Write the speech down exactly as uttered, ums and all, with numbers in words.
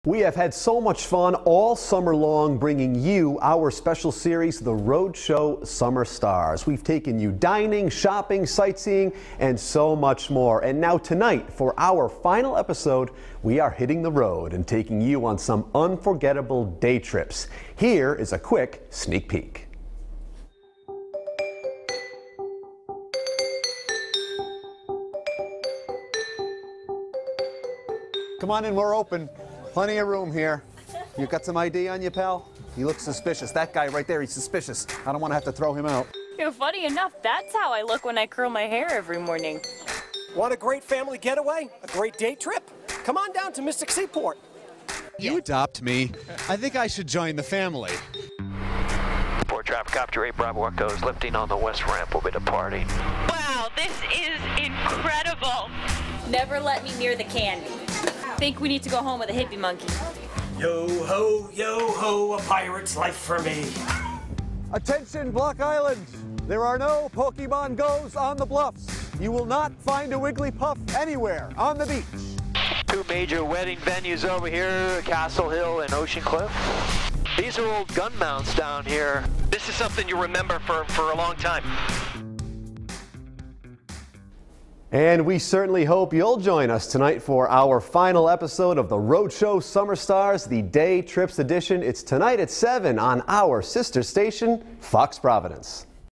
We have had so much fun all summer long bringing you our special series, the Rhode Show Summer Stars. We've taken you dining, shopping, sightseeing, and so much more. And now tonight, for our final episode, we are hitting the road and taking you on some unforgettable day trips. Here is a quick sneak peek. Come on in, we're open. Plenty of room here. You got some I D on you, pal? He looks suspicious. That guy right there, he's suspicious. I don't want to have to throw him out. You know, funny enough, that's how I look when I curl my hair every morning. Want a great family getaway? A great day trip? Come on down to Mystic Seaport. You adopt me. I think I should join the family. Port traffic after eight Bravo Echoes lifting on the west ramp will be departing. Wow, this is incredible. Never let me near the candy. Think we need to go home with a hippie monkey. Yo ho, yo ho, a pirate's life for me. Attention, Block Island. There are no Pokemon Go's on the bluffs. You will not find a Wigglypuff anywhere on the beach. Two major wedding venues over here, Castle Hill and Ocean Cliff. These are old gun mounts down here. This is something you remember for, for a long time. And we certainly hope you'll join us tonight for our final episode of the Rhode Show Summer Stars, the Day Trips edition. It's tonight at seven on our sister station, Fox Providence.